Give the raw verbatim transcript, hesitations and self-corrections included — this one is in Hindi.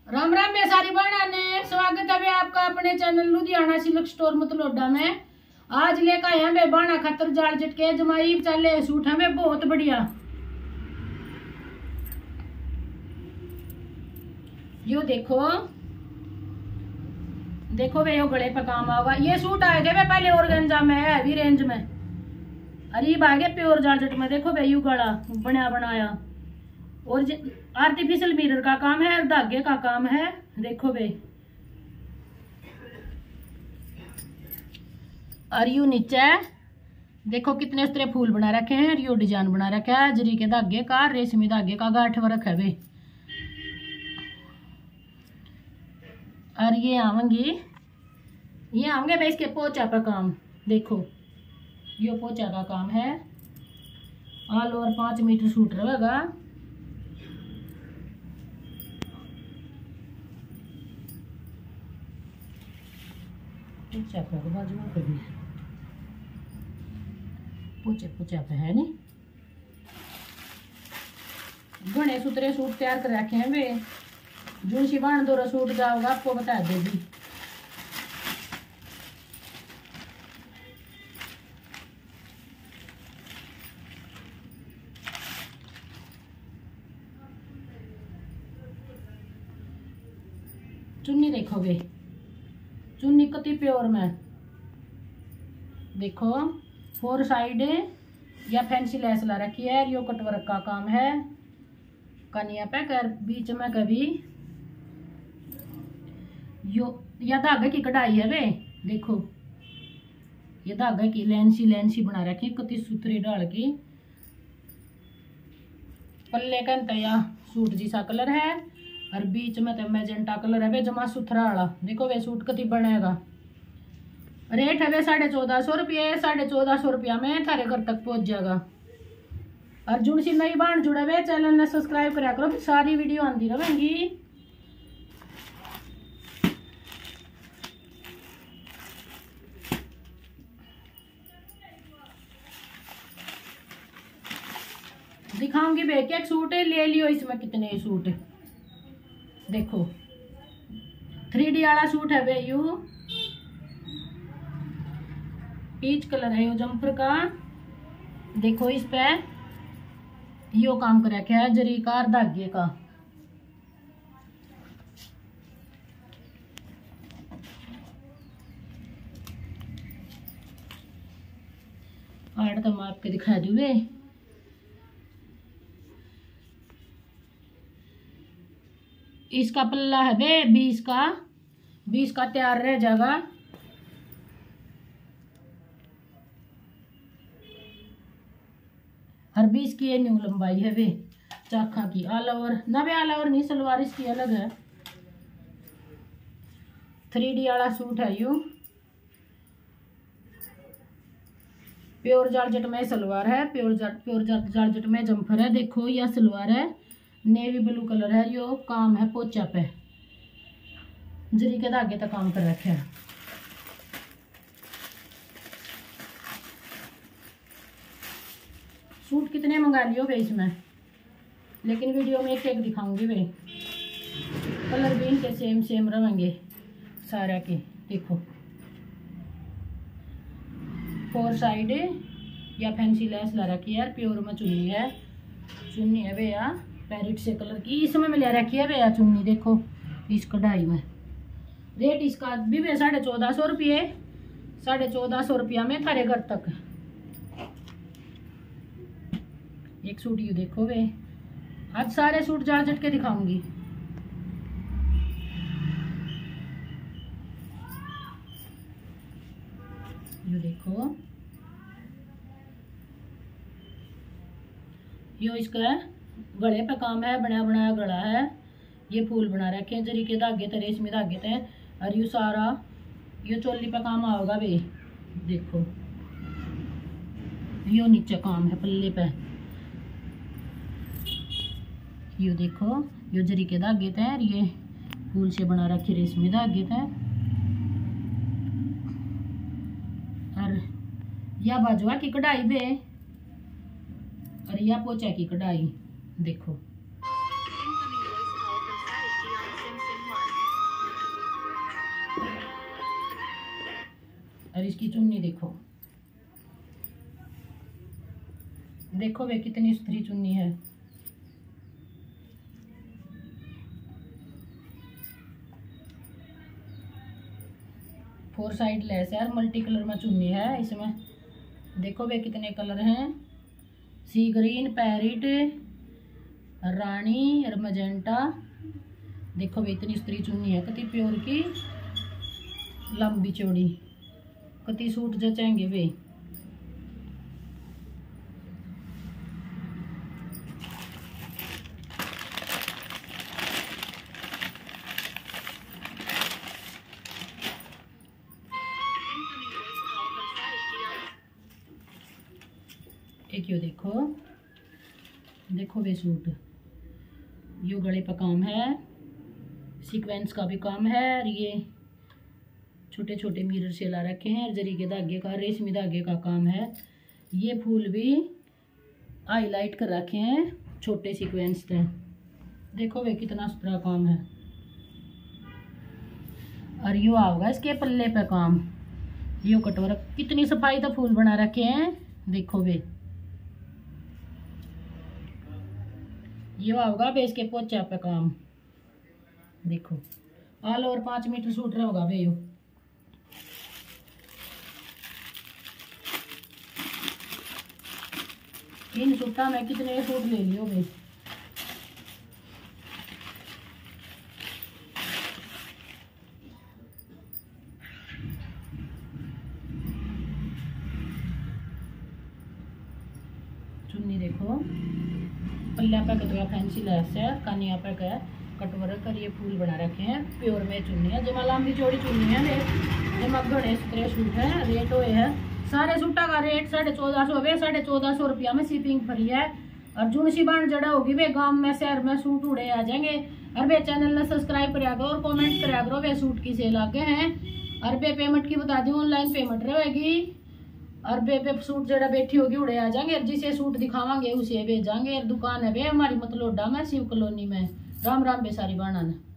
राम राम मैं सारी बहना ने स्वागत है आपका अपने channel Ludhiana silk store Matlauda में। आज लेकर आए हैं बाणा खतर जाल झटके जमाई चले सूट हमें बहुत बढ़िया। यो देखो देखो वे यो गले पे काम आएगा। ये सूट आए थे वे पहले ऑर्गेन्जा में है हैवी रेंज में, अरीब आ गया प्योर जारजेट में। देखो वे यू गला बना बनाया और आर्टिफिशियल मिरर का काम है और धागे का काम है। देखो वे और यू नीचे देखो कितने तरह फूल बना रखे हैं। यू डिजाइन बना रखा है जरी के धागे का, रेशमी धागे का गांठ वर्क है वे। और ये आवेंगी ये आवेंगे भाई इसके पोचा का काम। देखो यो पोचा का काम है। ऑल ओवर पांच मीटर सूट रहेगा। पोचा पे बाजू पे भी पोचे पोचा पे है नी। घने सुतरे सूट तैयार कर रखे हैं वे। जून शिवान दो सूट जाओगा आपको बता देगी। चुन्नी देखोगे चुन्नी कति प्योर में। देखो फोर साइड या फैंसी लेस ला रखी है। यो कटवर्क का काम है। कनिया पे कर बीच में कभी यो या धागे की कढ़ाई है वे। देखो ये धागे की लेंसी लेंसी बना रखी कति सुथरी डाल की। पल्ले का तया सूट जैसा कलर है और बीच में तो मैजेंटा कलर है वे जमा सुथरा वाला। देखो वे सूट कति बनेगा। रेट है वे साढ़े चौदह सौ रुपये। साढ़े चौदह सौ रुपया में थारे घर तक पहुंच जाएगा। और जुड़ सी नई बाण जुड़े हुए चैनल ने सब्सक्राइब करा करो, सारी वीडियो आती रहेंगी। दिखाऊंगी बे एक सूट ले लियो। इसमें कितने सूट देखो। थ्री डी वाला सूट है वे। यू पीच कलर है यो जम्पर का। देखो इस पे यो काम कर रखा है जरी का धागे का। आठ तो मैं आपके दिखा दूंगे। इसका पल्ला है वे बीस का बीस का तैयार रह जाएगा। हर बीस की ये न्यू लंबाई है वे चाखा की। ऑल ओवर ना वे ऑल ओवर नहीं, सलवार इसकी अलग है। थ्री डी वाला सूट है यू। प्योर जारजेट में सलवार है। प्योर जाट प्योर जारजेट में जम्फर है। देखो यह सलवार है नेवी ब्लू कलर है। यो काम है पोचा पे जरी के धागे तक काम कर रखे है। सूट कितने मंगा लियो वे इसमें, लेकिन वीडियो में एक एक दिखाऊंगी वे। कलर भी इनके सेम सेम रहेंगे सारा के। देखो फोर साइड या फैंसी लेस ला रखी है। प्योर में चुन्नी है। चुन्नी है वे या पैरेट से कलर की इसमें मिला रखी है वे या चुन्नी। देखो इस कढ़ाई में। रेट इसका भी वे साढ़े चौदह सौ रुपये। साढ़े चौदह सौ रुपया में थारे घर तक। एक सूट यू देखो वे। आज सारे सूट जारजेट के दिखाऊंगी। ये देखो यो इसका गले पे काम है। बना बनाया गला है। ये फूल बना रखे हैं जरी के धागे थे, रेशमी धागे थे। और यू सारा यो चोली पे काम आओगा वे। देखो यो नीचे काम है पल्ले पे। यो देखो यो जरी के धागे थे और ये फूल से बना रखे रेशमी धागे थे। और या बाजुआ की कढ़ाई बे और या पोचा की कढ़ाई। देखो और इसकी चुन्नी देखो, देखो वे कितनी सुथरी चुन्नी है। फोर साइड लेस है और मल्टी कलर में चुन्नी है इसमें। देखो वे कितने कलर हैं, सी ग्रीन, पैरिट, रानी और मजेंटा। देखो वे इतनी सुथरी चुन्नी है, कति प्योर की, लंबी चौड़ी, कति सूट जचेंगे वे। एक यो देखो, देखो वे सूट, यो गले पर काम है, सीक्वेंस का भी काम है और ये छोटे छोटे मिरर से ला रखे हैं और जरी के धागे का, रेशमी धागे का काम है। ये फूल भी हाईलाइट कर रखे हैं छोटे सीक्वेंस से। देखो वे कितना सुथरा काम है। और यो आओगा इसके पल्ले पे काम, यो कटोरा, कितनी सफाई तो फूल बना रखे हैं। देखो वे यो होगा बे इसके पोचा पे काम। देखो ऑल ओवर पाँच मीटर सूट रहा होगा बे यो। इन सूटा में कितने सूट ले लियो बे। चुन्नी देखो, पल्ला पे कटवा फैंसी लेस है, कानिया पे है कटवर्क कर, ये फूल बना रखे हैं। प्योर में चुन्नी है, जमा लंबी चौड़ी चुन्नी है। रेट जमा घड़े सुतरे सूट है, रेट हुए है सारे सूटा का रेट साढ़े चौदह सौ वे साढ़े चौदह सौ रुपया में शिपिंग फ्री है। और जून सी बाण जड़ा होगी वे गांव में शहर में सूट उड़े आ जाएंगे। और वे चैनल ने सब्सक्राइब करा करो और कमेंट करा करो वे सूट की सेल आगे हैं। और वे पेमेंट की बता दी, ऑनलाइन पेमेंट रहेगी। और बे बे सूट जरा बैठी होगी उड़े आ जाएंगे। जिसे सूट दिखावांगे उसे भेजांगे। दुकान है वे हमारी मतलोडा में, शिव कॉलोनी में। राम राम बेसारी बाणा ने।